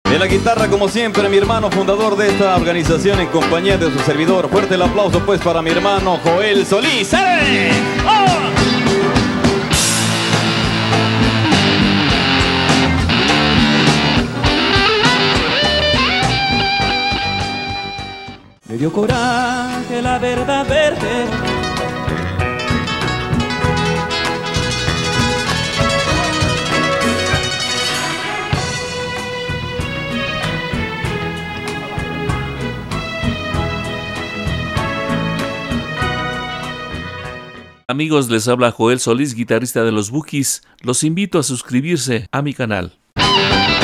En la guitarra, como siempre, mi hermano fundador de esta organización en compañía de su servidor. Fuerte el aplauso pues para mi hermano Joel Solís. ¡Eh! ¡Oh! Me dio coraje la verdad verte. Amigos, les habla Joel Solís, guitarrista de los Bukis. Los invito a suscribirse a mi canal.